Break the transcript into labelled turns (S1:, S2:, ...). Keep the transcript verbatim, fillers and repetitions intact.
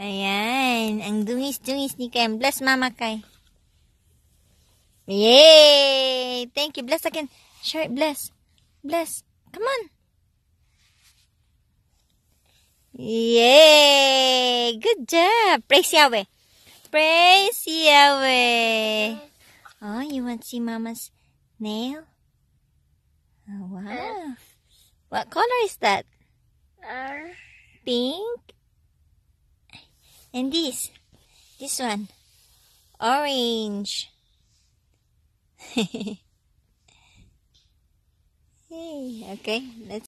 S1: Ayan. Ang dungis-dungis ni Kem. Bless Mama Kai. Yay! Thank you. Bless again. Sure, bless. Bless. Come on. Yay! Good job. Praise Yahweh. Praise Yahweh. Oh, you want to see Mama's nail? Oh, wow. What color is that?
S2: R.
S1: Pink. And this. This one. Orange. Hey, okay, let's